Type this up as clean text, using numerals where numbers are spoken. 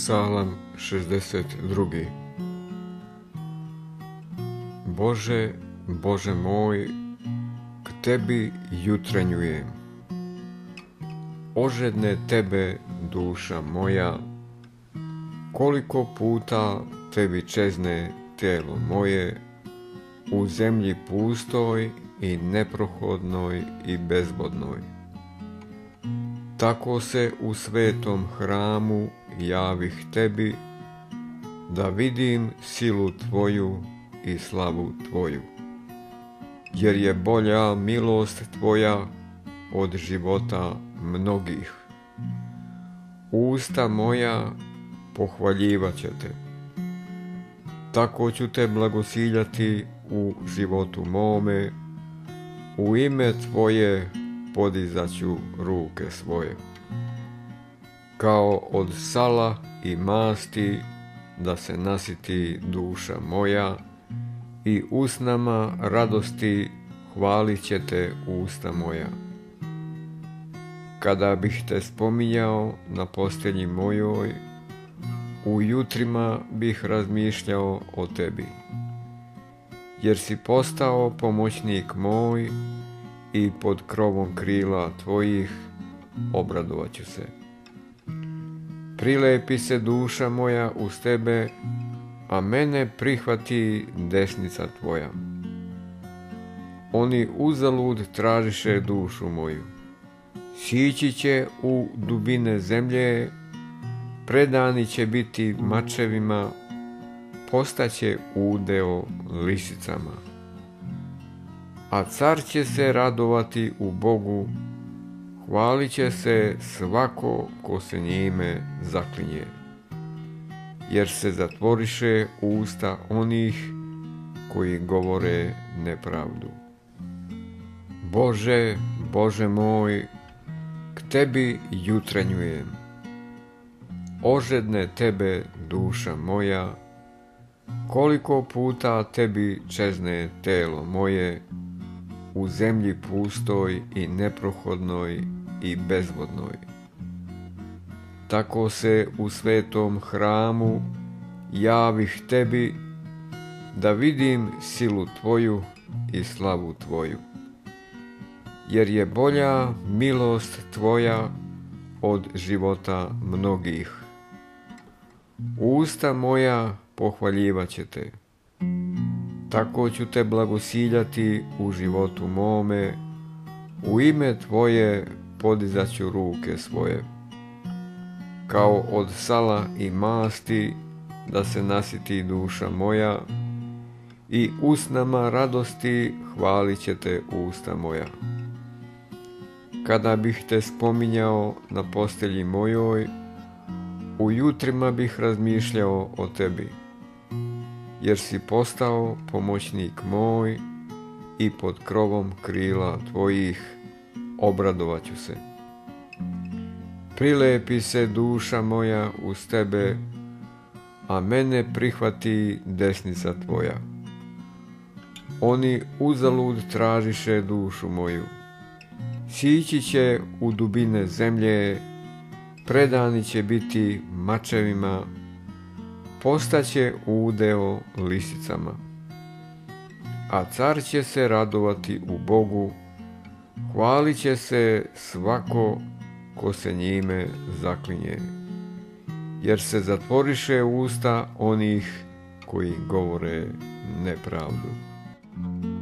Psalam 62. Bože, Bože moj, k Tebi jutrenjujem. Ožedne Tebe, duša moja, koliko puta Tebi čezne tijelo moje, u zemlji pustoj i neprohodnoj i bezvodnoj. Tako se u svetom hramu javih Tebi, da vidim silu Tvoju i slavu Tvoju. Jer je bolja milost Tvoja od života mnogih. Usta moja pohvaljivat će Te. Tako ću Te blagosiljati u životu mome, u ime Tvoje podizaću ruke svoje. Kao od sala i masti da se nasiti duša moja, i usnama radosti hvalit će Te usta moja. Kada bih Te spominjao na postelji mojoj, u jutrima bih razmišljao o Tebi. Jer si postao pomoćnik moj i pod krovom krila Tvojih obradovat ću se. Prilepi se duša moja uz Tebe, a mene prihvati desnica Tvoja. Oni uzalud tražiše dušu moju. Sići će u dubine zemlje, predani će biti mačevima, postaće udeo lisicama. A car će se radovati u Bogu, hvalit će se svako ko se njime zaklinje. Jer se zatvoriše usta onih koji govore nepravdu. Bože, Bože moj, k Tebi jutrenjujem. Ožedne Tebe, duša moja, koliko puta Tebi čezne tijelo moje, u zemlji pustoj i neprohodnoj i bezvodnoj. Tako se u svetom hramu javih Tebi, da vidim silu Tvoju i slavu Tvoju. Jer je bolja milost Tvoja od života mnogih. Usta moja pohvaljivat će Te. Tako ću Te blagosiljati u životu mome, u ime Tvoje podizaću ruke svoje. Kao od sala i masti da se nasiti duša moja, i usnama radosti hvalit će Te usta moja. Kada bih Te spominjao na postelji mojoj, u jutrima bih razmišljao o Tebi. Jer si postao pomoćnik moj i pod krovom krila Tvojih obradovat ću se. Prilepi se duša moja uz Tebe, a mene prihvati desnica Tvoja. Oni uzalud tražiše dušu moju. Sići će u dubine zemlje, predani će biti mačevima, postaće udeo lisicama. A car će se radovati u Bogu, hvalit će se svako ko se njime zaklinje. Jer se zatvoriše usta onih koji govore nepravdu.